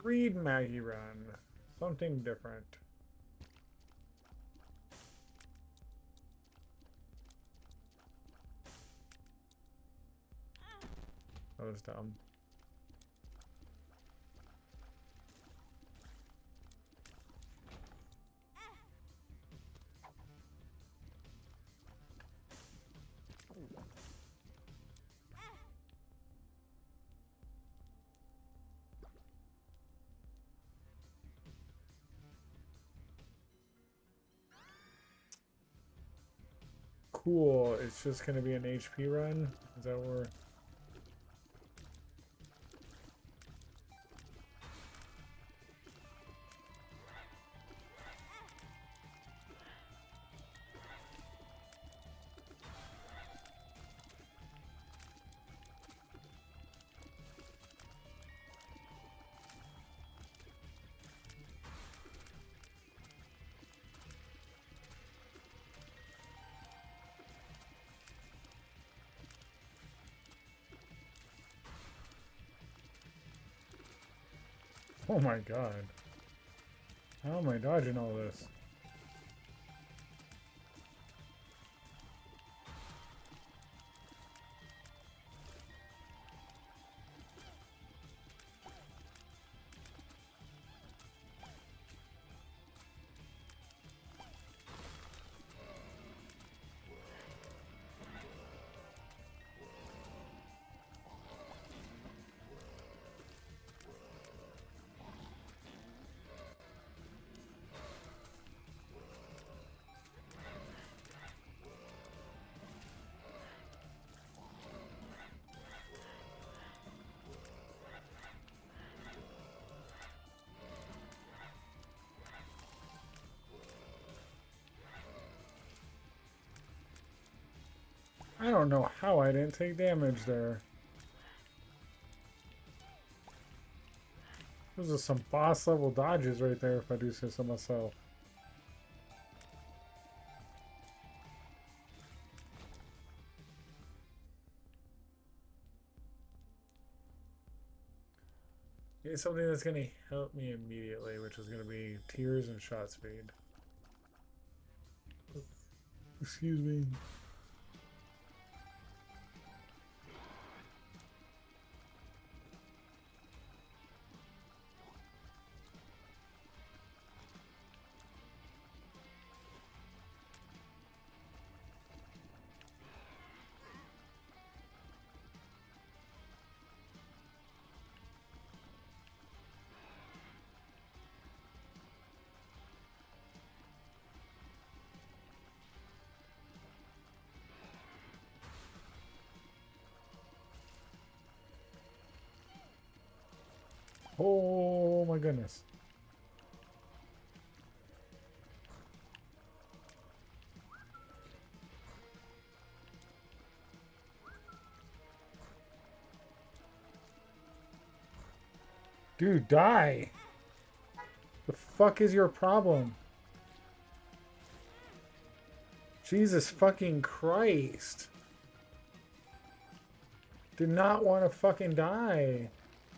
Creed Maggie run. Something different. That was dumb. Cool. It's just going to be an HP run? Is that where... Oh my god. How am I dodging all this? I don't know how I didn't take damage there. Those are some boss level dodges right there if I do say so myself. Need something that's going to help me immediately, which is going to be tears and shot speed. Excuse me. Oh my goodness. Dude, die! The fuck is your problem? Jesus fucking Christ. Did not want to fucking die.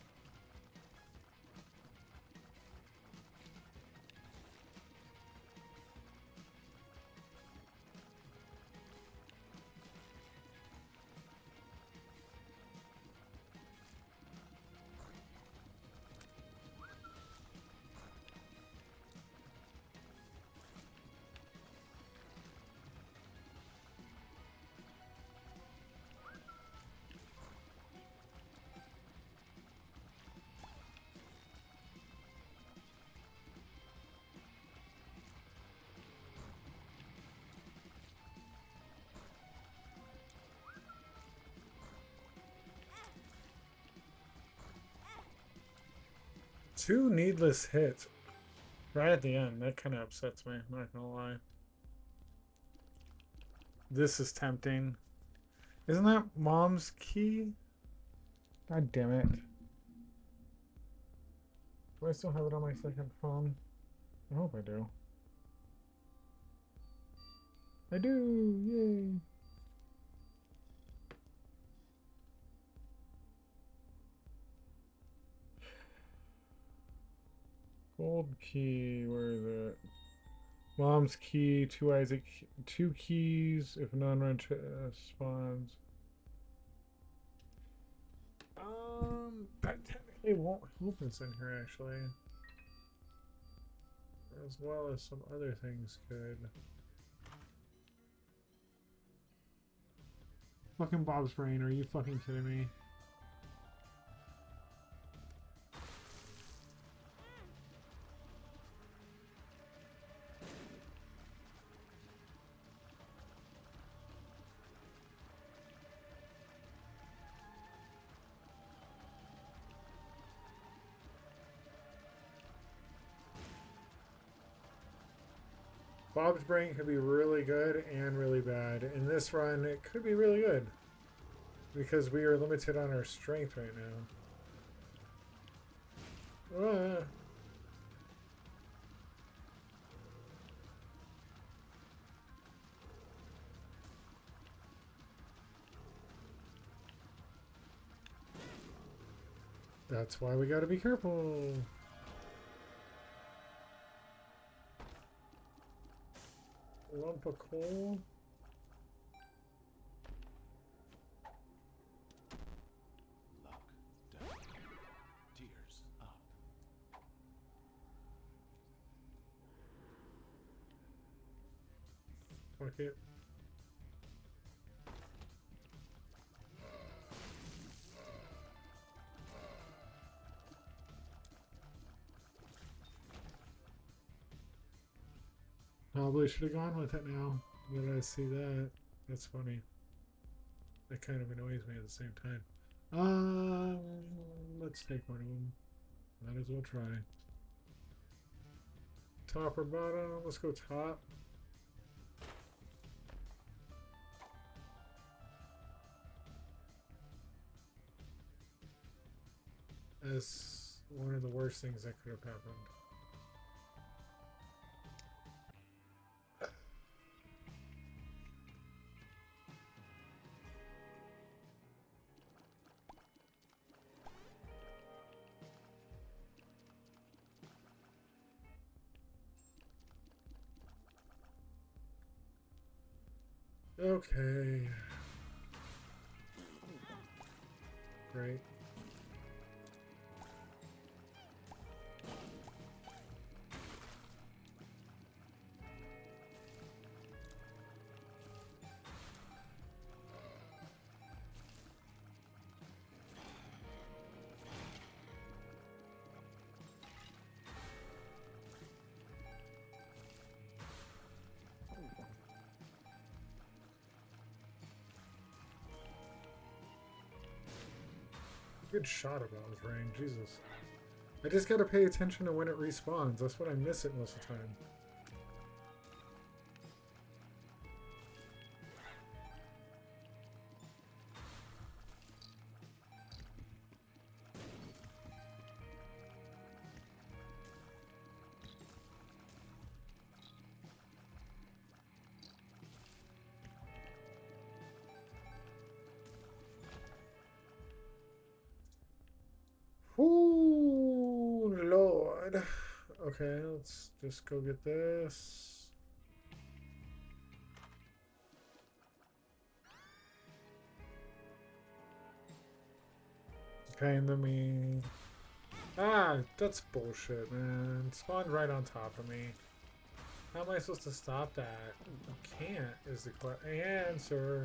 Two needless hits right at the end. That kind of upsets me, I'm not gonna lie. This is tempting. Isn't that mom's key? God damn it. Do I still have it on my second phone? I hope I do. I do! Yay! Old key, where is it? Mom's key, two Isaac, two keys if non-run spawns. That technically won't help us in here actually, as well as some other things could. Fucking Bob's brain, are you fucking kidding me? Bob's brain could be really good and really bad. In this run, it could be really good. Because we are limited on our strength right now. That's why we gotta be careful. Lump of coal. Luck down, tears up. Fuck it. Probably should have gone with it now. But I see that. That's funny. That kind of annoys me at the same time. Let's take one of them. Might as well try. Top or bottom? Let's go top. As one of the worst things that could have happened. Okay. Great. Good shot about his range, Jesus. I just gotta pay attention to when it respawns. That's what I miss it most of the time. Ooh, Lord. Okay, let's just go get this. Okay, and then we... Ah, that's bullshit, man. Spawned right on top of me. How am I supposed to stop that? I can't, is the answer.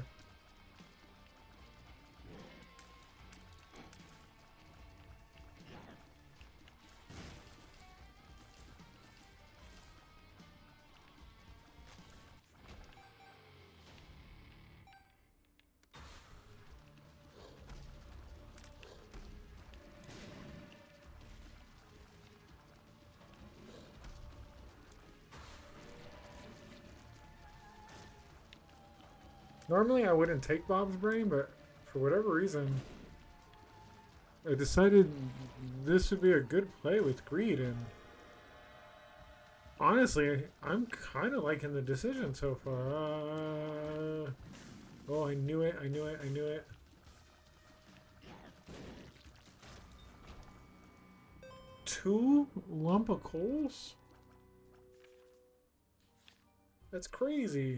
Normally I wouldn't take Bob's brain, but for whatever reason, I decided this would be a good play with Greed, and honestly, I'm kind of liking the decision so far. Oh, I knew it, I knew it, I knew it. 2 lump of coals? That's crazy.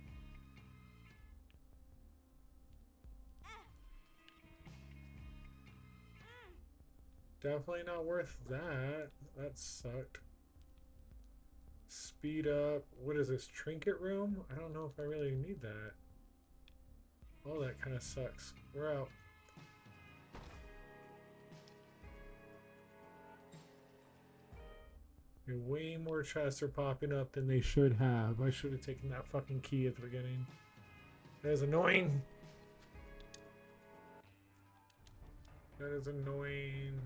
Definitely not worth that. That sucked. Speed up. What is this? Trinket room? I don't know if I really need that. Oh, that kind of sucks. We're out. Way more chests are popping up than they should have. I should have taken that fucking key at the beginning. That is annoying. That is annoying.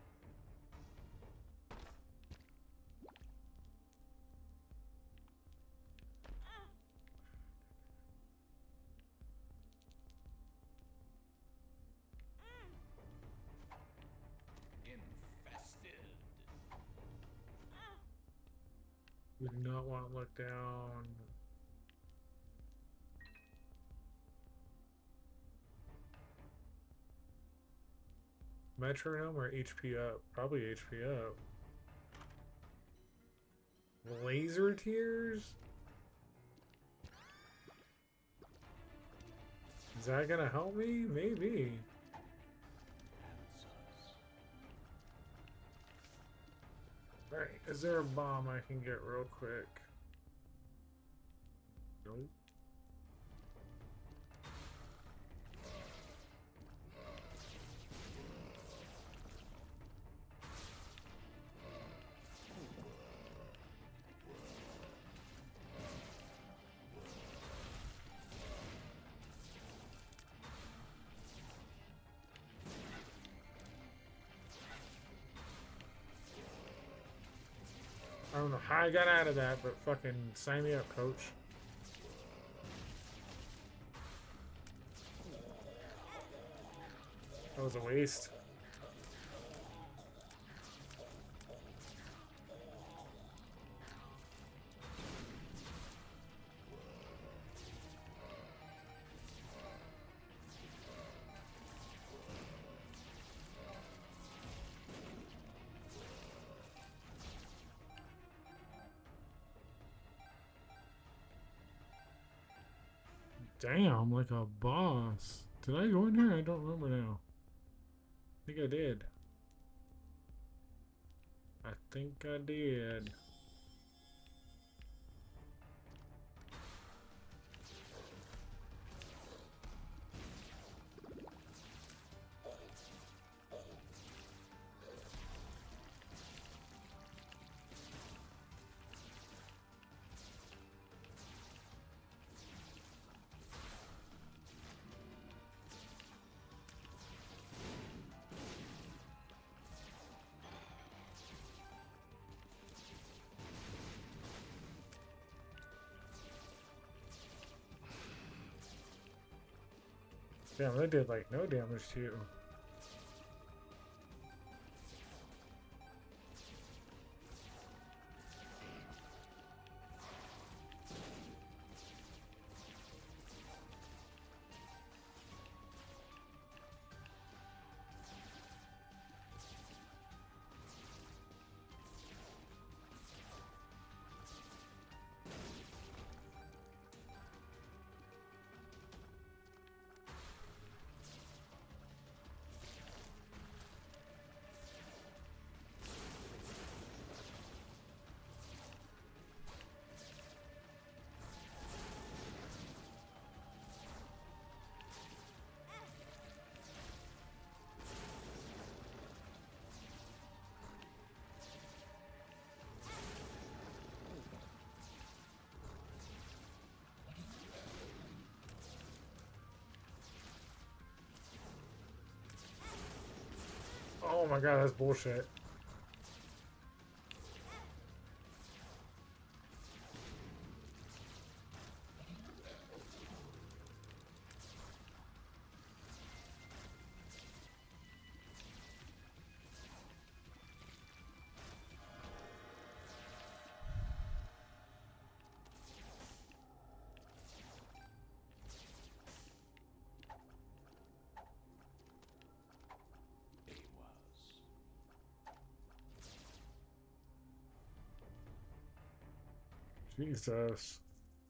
Infested. We do not want to look down. Metronome or HP up? Probably HP up. Laser tears? Is that gonna help me? Maybe. Alright, is there a bomb I can get real quick? Nope. I don't know how I got out of that, but fucking sign me up, coach. That was a waste. Damn, like a boss. Did I go in here? I don't remember now. I think I did. I think I did. Damn, that did like no damage to you. Oh my god, that's bullshit. Jesus.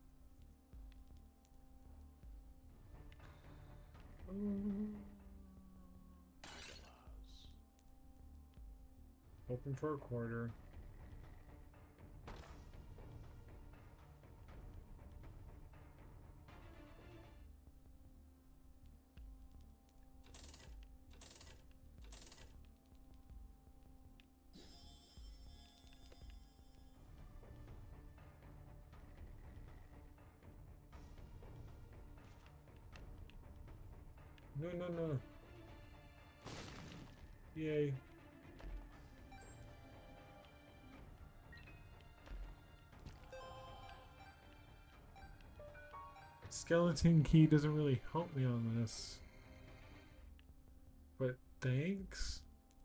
Hoping for a quarter. No, no, no. Yay. Skeleton key doesn't really help me on this. But thanks.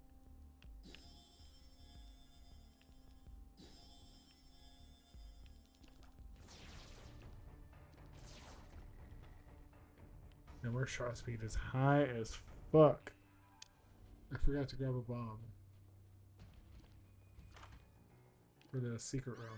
And our shot speed is high as fuck. I forgot to grab a bomb. For the secret room.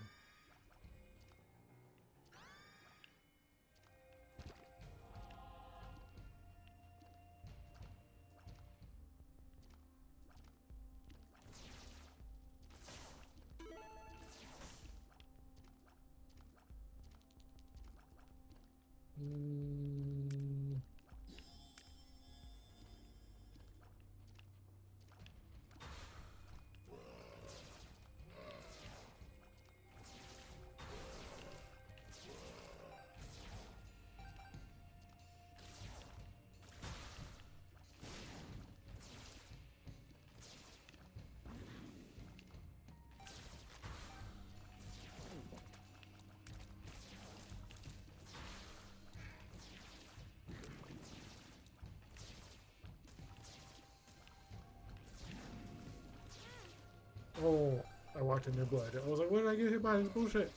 Oh, I walked in their blood. I was like, what did I get hit by? This bullshit.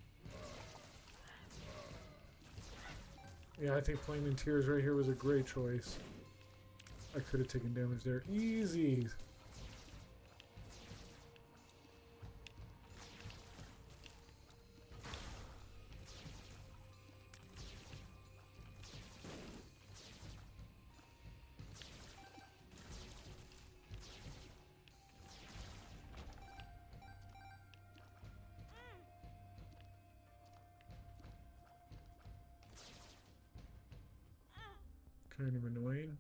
Yeah, I think Flaming Tears right here was a great choice. I could have taken damage there. Easy. Kind of annoying.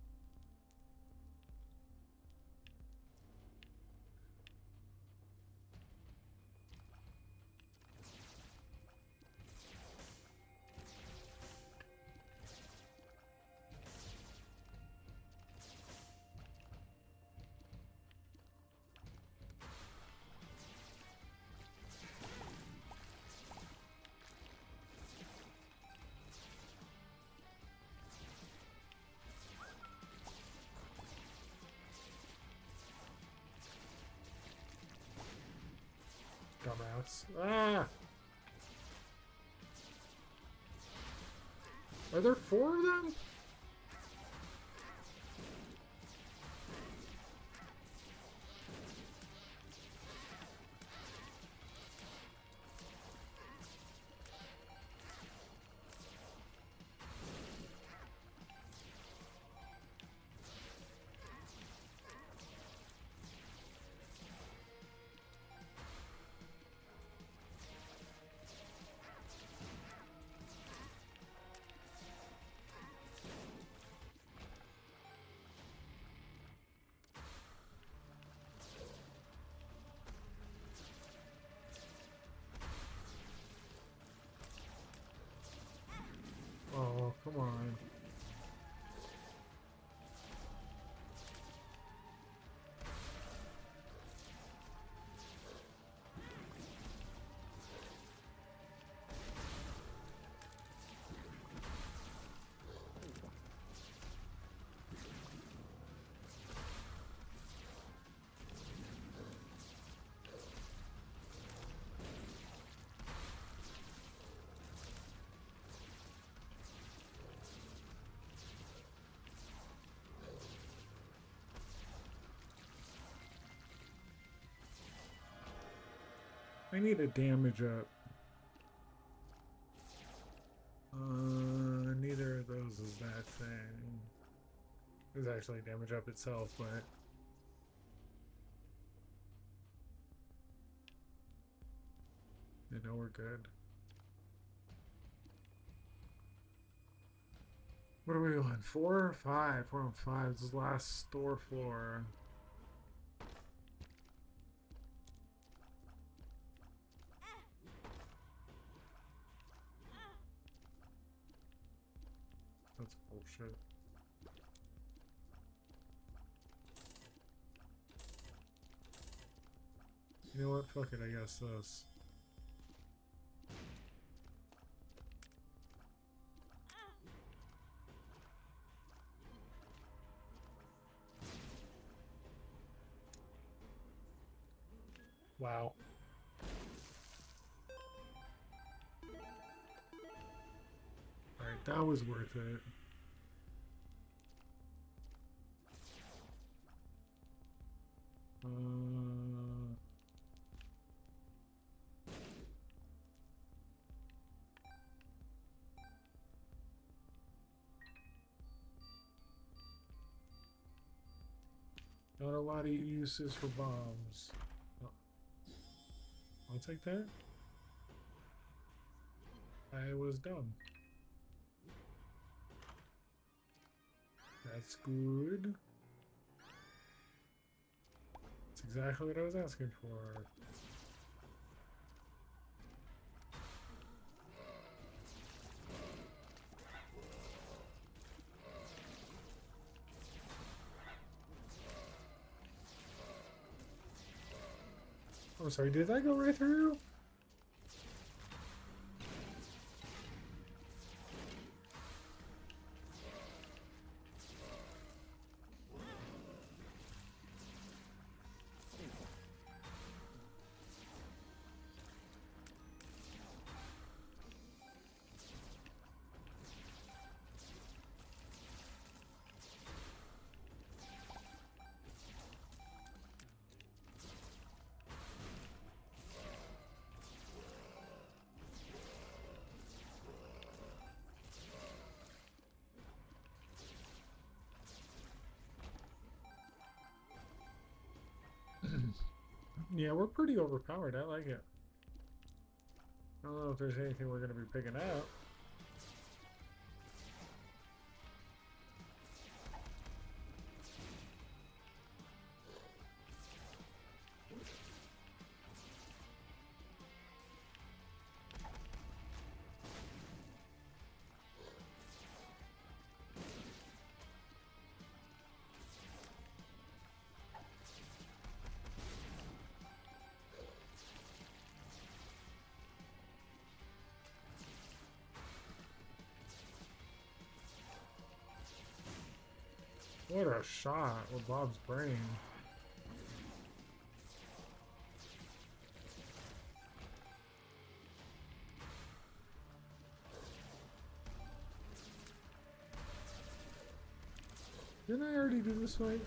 Dumbass. Ah! Are there 4 of them? Oh, come on. I need a damage up. causes that thing. It's actually damage up itself, but you know we're good. What are we on? 4 or 5? We're on 5. This is the last store floor. That's bullshit. You know what? Fuck it, I guess this. Wow. Alright, that was worth it. Not a lot of uses for bombs. Oh. I'll take that. I was dumb. That's good. That's exactly what I was asking for. I'm sorry, did that go right through? Yeah, we're pretty overpowered. I like it. I don't know if there's anything we're going to be picking out. What a shot with Bob's brain. Didn't I already do this fight?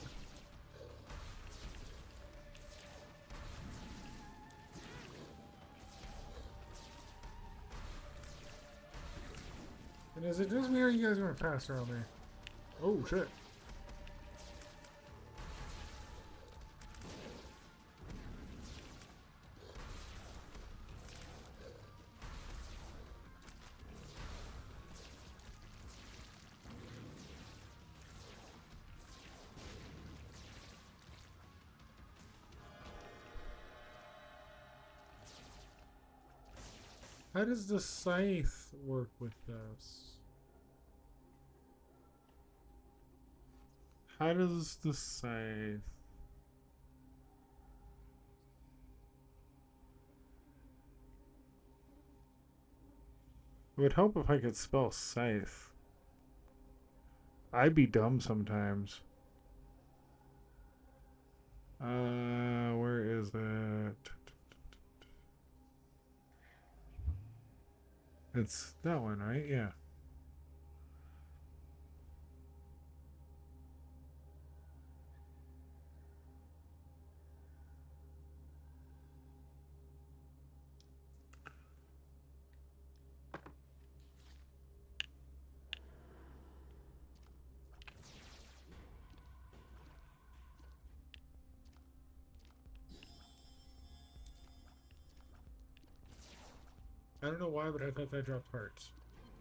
And is it just me or you guys going faster on me? Oh shit. How does the scythe work with this? How does the scythe... It would help if I could spell scythe. I'd be dumb sometimes. Where is it? It's that one, right? Yeah. don't know why, but I thought that dropped hearts.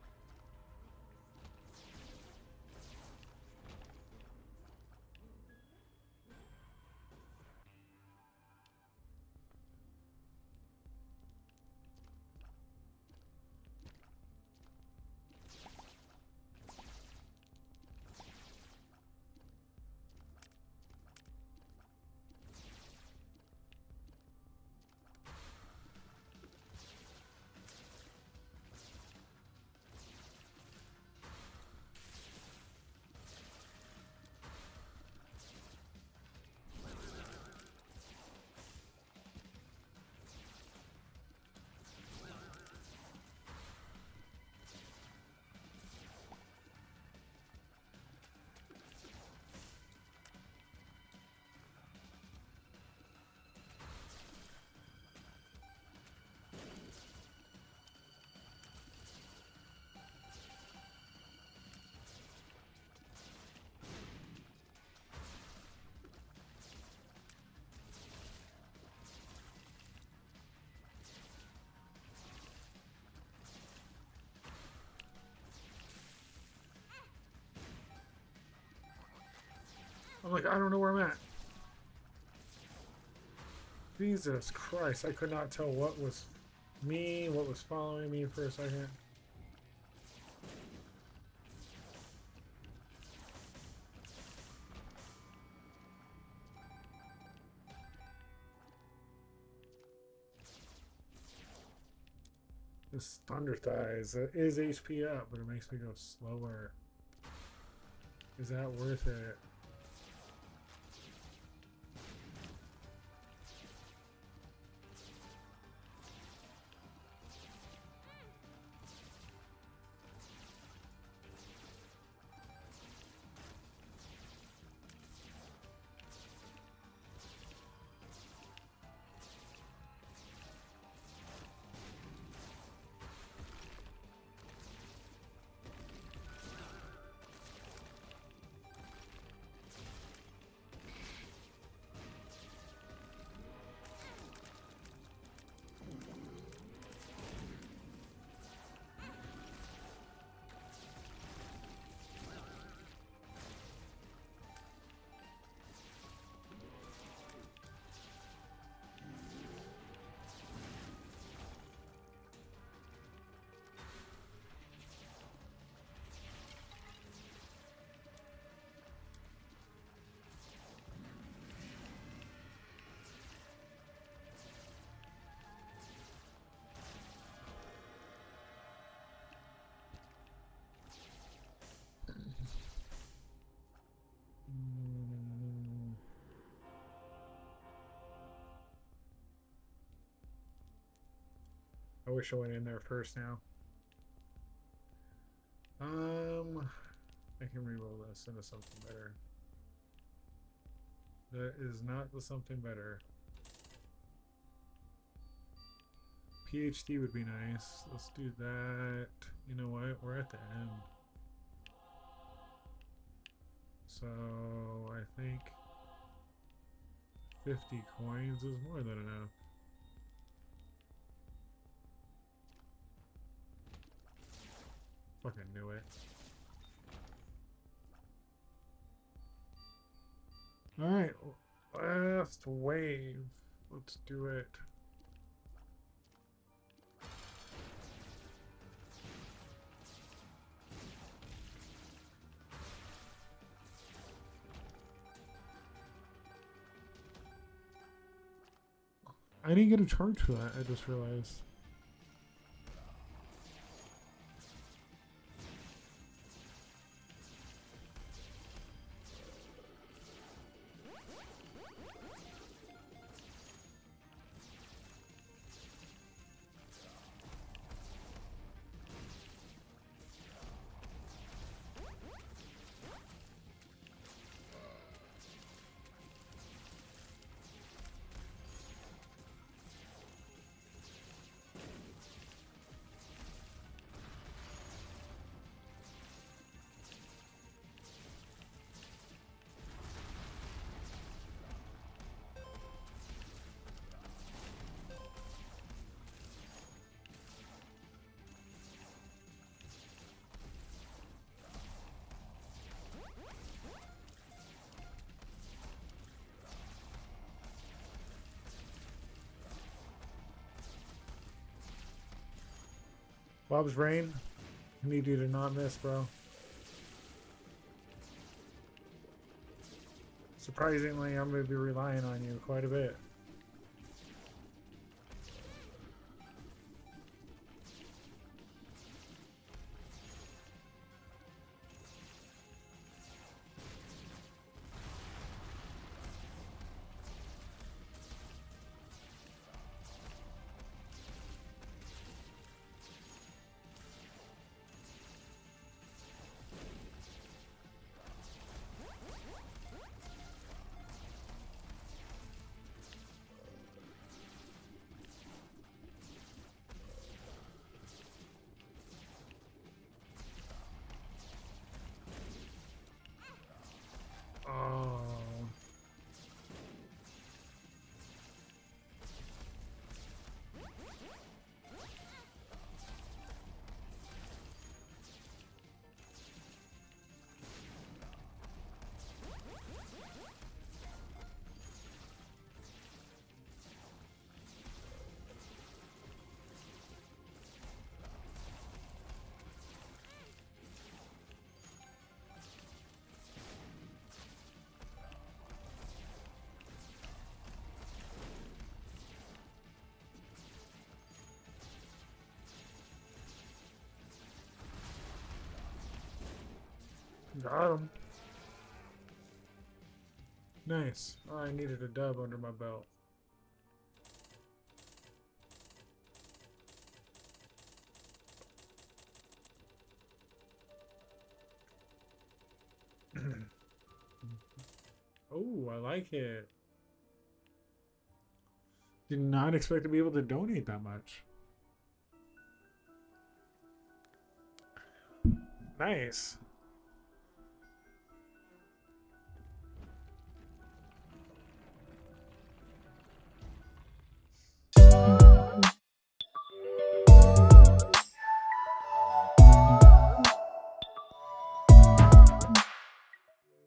I'm like, I don't know where I'm at. Jesus Christ, I could not tell what was me, what was following me for a second. This Thunder Thighs is HP up, but it makes me go slower. Is that worth it? I wish I went in there first now. I can reroll this into something better. That is not the something better. PhD would be nice. Let's do that. You know what? We're at the end. So I think 50 coins is more than enough. Fucking knew it. Alright, last wave. Let's do it. I didn't get a charge for that, I just realized. Bob's Brain, I need you to not miss, bro. Surprisingly, I'm going to be relying on you quite a bit. Oh. Got him. Nice. Oh, I needed a dub under my belt. Oh, I like it. Did not expect to be able to donate that much. Nice.